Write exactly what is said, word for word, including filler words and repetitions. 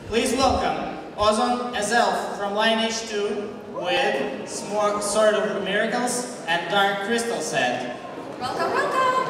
Please welcome Ozon as Elf from Linage two with Sword of Miracles and Dark Crystal set. Welcome, welcome!